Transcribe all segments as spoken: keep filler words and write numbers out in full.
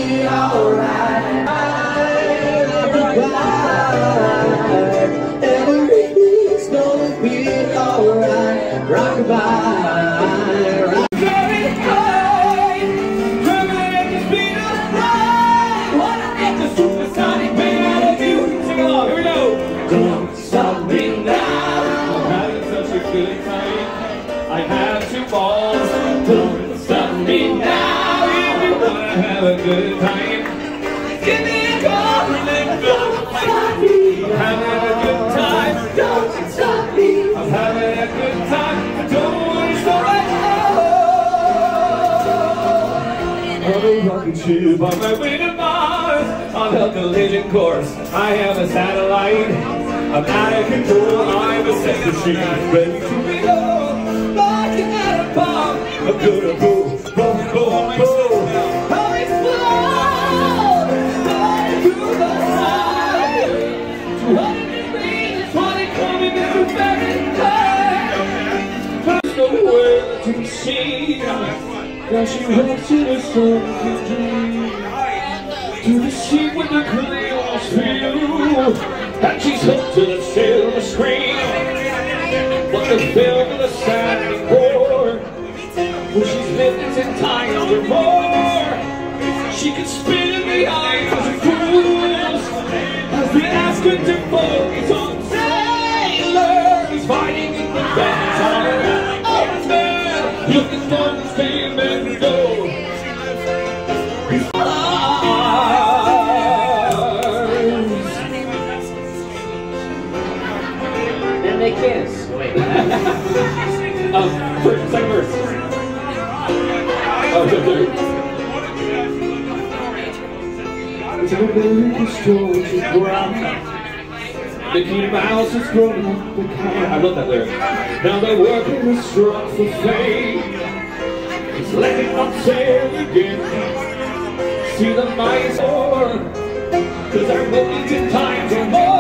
alright. Everything's gonna be alright. Rock-a-bye, rock. Very high, traveling at the speed of light. Wanna make the supersonic man out of you. Sing along, here we go. Don't stop me now. I'm having such a good time. I have two balls. Don't stop me now. If you wanna have a good time, give me a call and then don't stop me. I'm having a good time. Don't stop me. I'm having a good time. Don't want to stop right now. On a rocket ship on my way to Mars. On a collision course, I am a satellite. I'm out of control. I'm a sex machine, ready to be low. Like an atom bomb. I'm gonna go, boom, boom, boom. I'll explode. Fly through the sky. two hundred degrees, twenty kilometers of Fahrenheit. There's no way to be seen. Now she walks in a sunken dream. To the sea with the clear view. And she's hooked to the silver screen. But the film of the sounding board, where she's lived ten times or more. She can spin in the eyes of fools as they ask her to focus on sailors fighting in the battle. Oh man, looking for the fame and gold. They kiss. Wait. um, first, second verse. Oh, good, good. It's a little story to ground. The key mouse is growing up the car. I love that lyric. Now they're working the strong for fame. It's letting them sail again. See the mice more, cause they're moving ten times or more.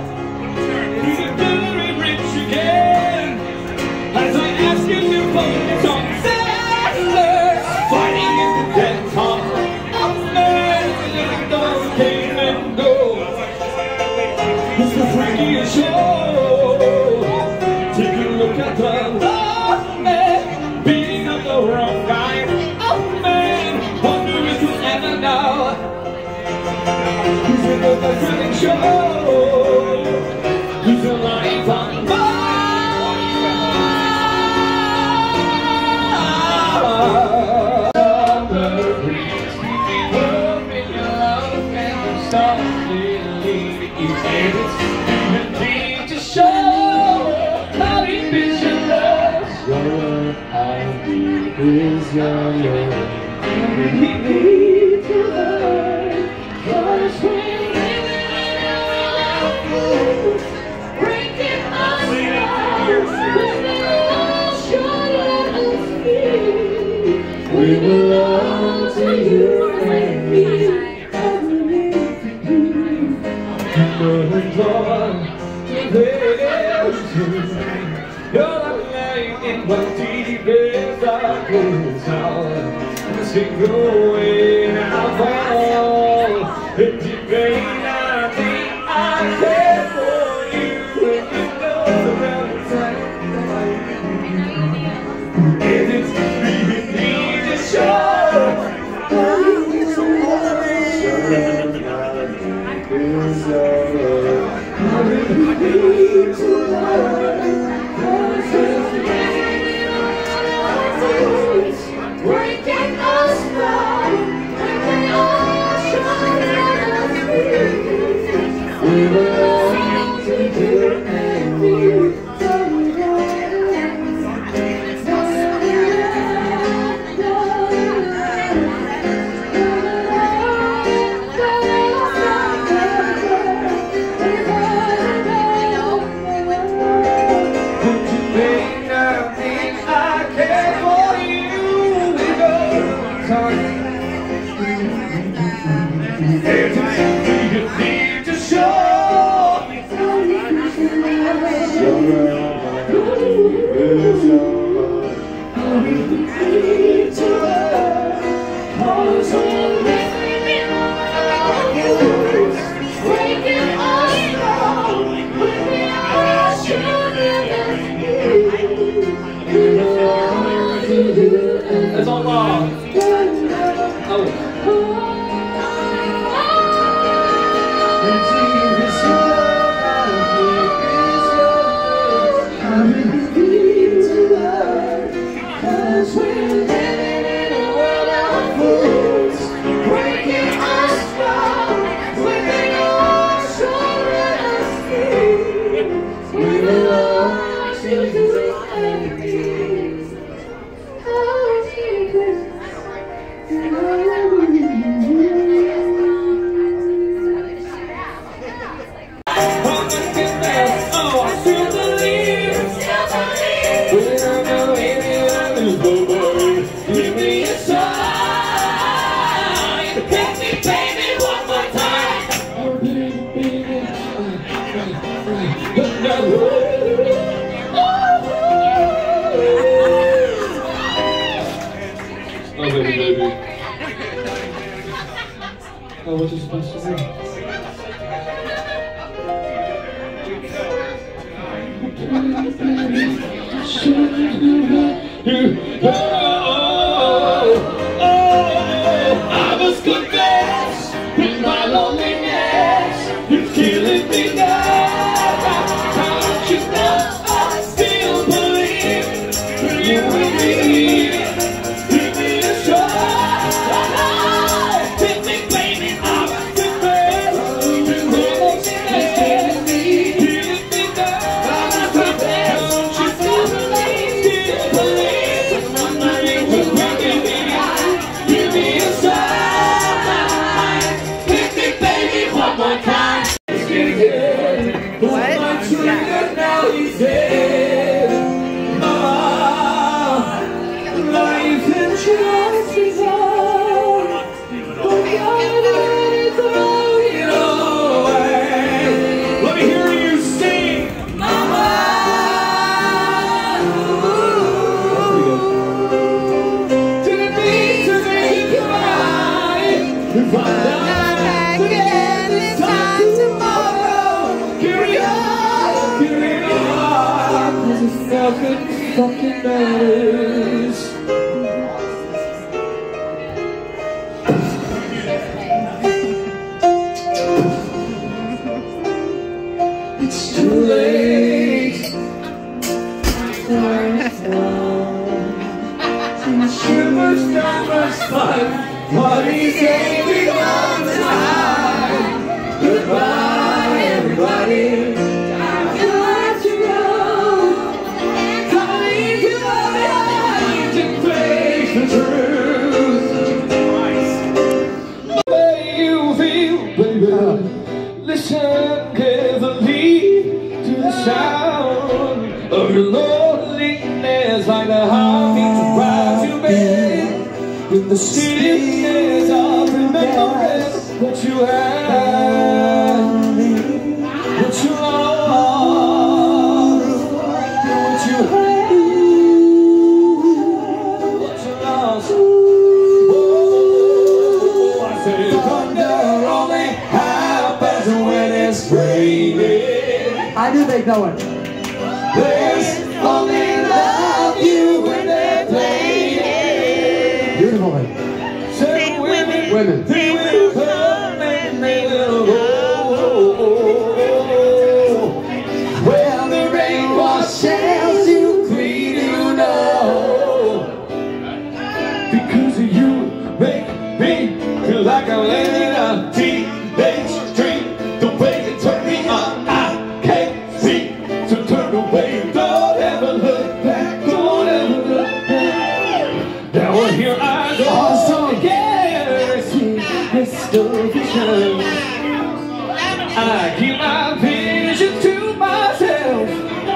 As I ask you to focus on sailors fighting in the dead calm of men, letting those came and go. It's the freakiest show. Take a look at the love man beating up the wrong guy. Oh man, wonder if you'll ever know who's in the thrilling show. Who's alive on fire? Is your love? We need to learn what is breaking us down. We belong to you and me. I believe in you. Moving on to the you're like lying in my deepest darkest hour. Sing away and I'll fall. And you may not think I care for you. And you know around the time is it we need to show how you is your love. How we need to love. Breaking us down, and they all That's all wrong. Oh. Oh, what you supposed to do? I must confess, in my loneliness, you're killing me now. Don't you know I still believe you and me? Give me a try. Hit me, baby, I'm the best. You're killing me, killing me now. Don't you still believe, still believe? I'm not even breaking me. Give me a sign. Hit me, baby, one more time. What? Now he's dead. Ah, life and trust is on. Oh, God, it's throwing away. Let me hear you sing, Mama. Didn't mean to make you cry. If I'm not back again this time tomorrow, carry on, carry on. 'Cause it fucking, fucking matters. It's too late. Shivers down my spine. What is saving all the time? Goodbye, everybody. I've got to go. Coming to behind to face the truth. The way you feel, baby. Listen carefully to the sound of your loneliness, like the heartbeat to rise to bed. In the stillness of remembering what you had, what you lost, what you had, what you lost. Oh, I said thunder only happens when it's raining. I knew they'd know it. There's only love you when they're playing. Beautiful. Certain women, Women. they will come and they will go. Well, the rain washes you clean, you know. Because you make me feel like I'm living a teenage dream. The way you turn me on, I can't see. So turn away, don't ever look back, don't ever look back. Now here I go again, see Mister Vision. I keep my vision to myself,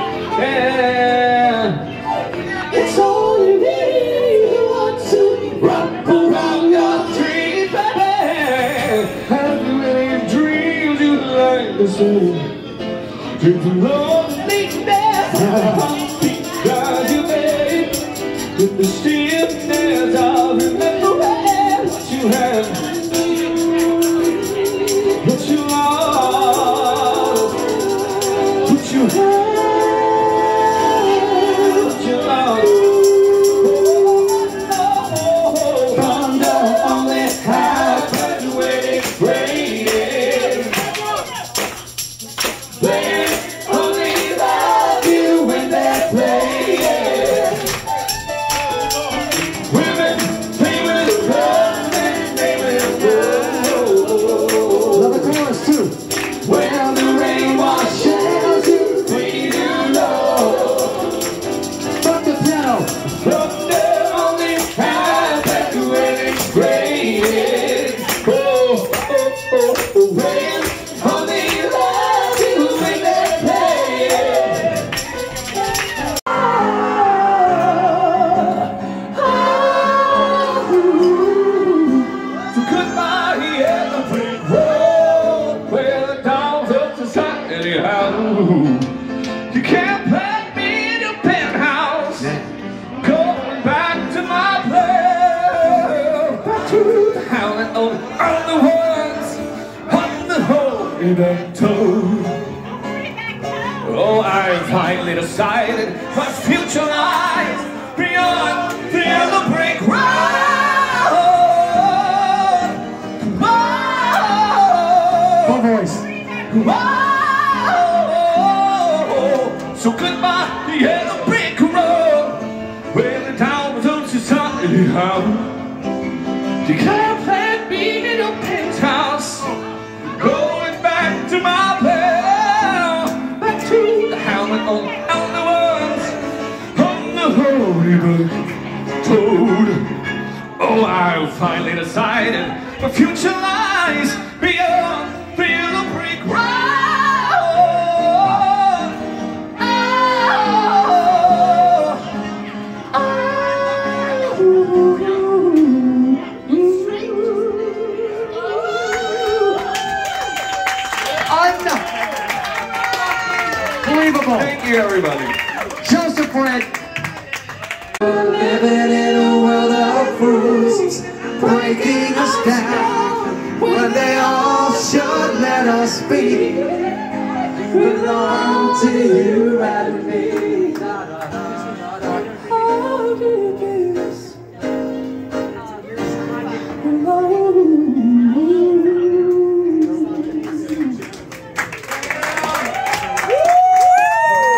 and it's only me who wants to wrap around your dreams, baby. Have you any dreams you like to say? Dreams of loneliness, because you made in the stillness of remembering what you had, what you lost, what you had, what you lost. on, on the words, on the holy back toe. Oh, I finally decided my future lies beyond the yellow brick road. Full voice. Whoa. So goodbye, the yellow brick road, where the town was on society house. Declare plant me in a penthouse, going back to my place, back to the helmet on, on the words, on the holy book toad. Oh, I finally decided my future lies beyond the yellow brick road. Oh, oh, Unbelievable. thank you, everybody. Joseph Brent. Living in a world of fools, breaking us down when they all should let us be. Belong to you and me. How do you do this?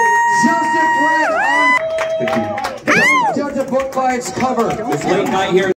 Joseph Brent on. Don't judge a book by its cover. This late night here.